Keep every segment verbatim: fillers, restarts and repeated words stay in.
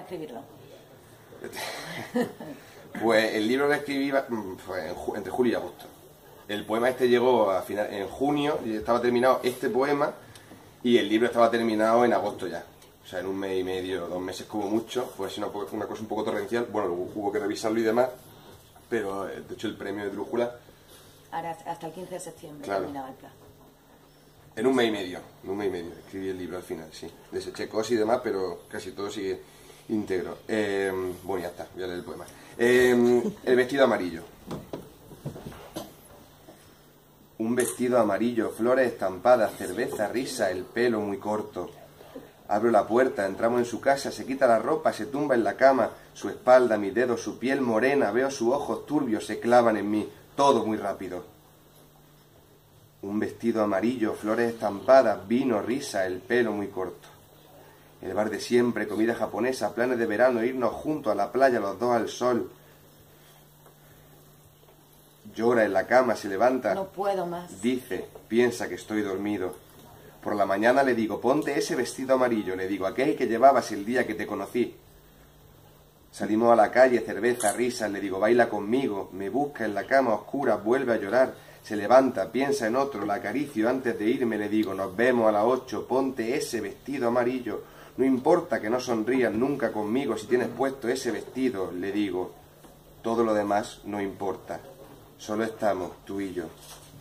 escribirlo? Pues el libro lo escribí pues, en ju entre julio y agosto. El poema este llegó a final, en junio, y estaba terminado este poema, y el libro estaba terminado en agosto ya. O sea, en un mes y medio, dos meses como mucho, pues una, una cosa un poco torrencial. Bueno, hubo que revisarlo y demás, pero de hecho el premio de Drújula... Ahora hasta el quince de septiembre claro, terminaba el plazo. En un mes y medio, en un mes y medio, escribí el libro al final, sí. Deseché cosas y demás, pero casi todo sigue íntegro. Eh, bueno, ya está, voy a leer el poema. Eh, el vestido amarillo. Un vestido amarillo, flores estampadas, cerveza, risa, el pelo muy corto. Abro la puerta, entramos en su casa, se quita la ropa, se tumba en la cama, su espalda, mis dedos, su piel morena, veo sus ojos turbios, se clavan en mí, todo muy rápido. Un vestido amarillo, flores estampadas, vino, risa, el pelo muy corto. El bar de siempre, comida japonesa, planes de verano, irnos juntos a la playa, los dos al sol. Llora en la cama, se levanta. No puedo más. Dice, piensa que estoy dormido. Por la mañana le digo, ponte ese vestido amarillo. Le digo, aquel que llevabas el día que te conocí. Salimos a la calle, cerveza, risas. Le digo, baila conmigo. Me busca en la cama oscura, vuelve a llorar. Se levanta, piensa en otro, la acaricio. Antes de irme le digo, nos vemos a las ocho. Ponte ese vestido amarillo. No importa que no sonrías nunca conmigo si tienes puesto ese vestido. Le digo, todo lo demás no importa. Solo estamos tú y yo.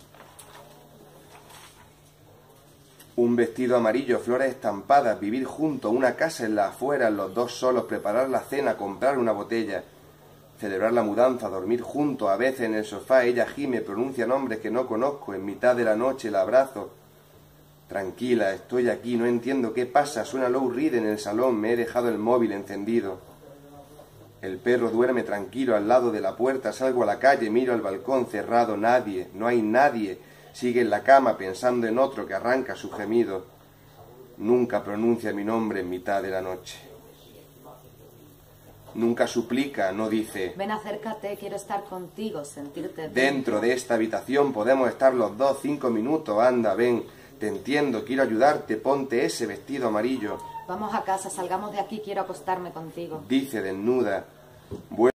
Un vestido amarillo, flores estampadas, vivir juntos, una casa en la afuera, los dos solos, preparar la cena, comprar una botella, celebrar la mudanza, dormir juntos, a veces en el sofá, ella gime, pronuncia nombres que no conozco, en mitad de la noche la abrazo. Tranquila, estoy aquí, no entiendo qué pasa, suena Lou Reed en el salón, me he dejado el móvil encendido. El perro duerme tranquilo al lado de la puerta, salgo a la calle, miro al balcón cerrado, nadie, no hay nadie. Sigue en la cama pensando en otro que arranca su gemido. Nunca pronuncia mi nombre en mitad de la noche. Nunca suplica, no dice... Ven, acércate, quiero estar contigo, sentirte... Dentro de esta habitación podemos estar los dos, cinco minutos, anda, ven. Te entiendo, quiero ayudarte, ponte ese vestido amarillo. Vamos a casa, salgamos de aquí, quiero acostarme contigo. Dice desnuda.